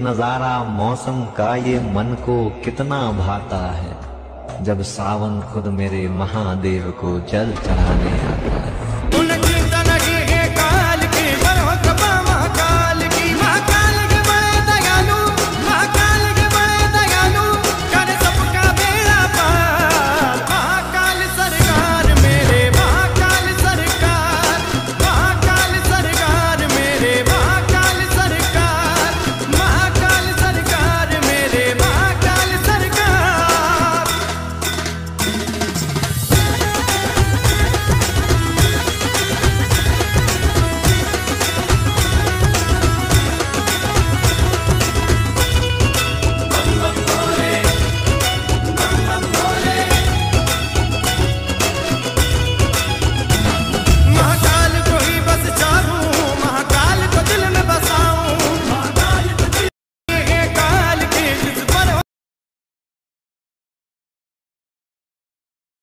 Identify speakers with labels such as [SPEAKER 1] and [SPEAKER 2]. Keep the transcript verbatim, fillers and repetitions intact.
[SPEAKER 1] नजारा मौसम का ये मन को कितना भाता है, जब सावन खुद मेरे महादेव को जल चढ़ाने आता है।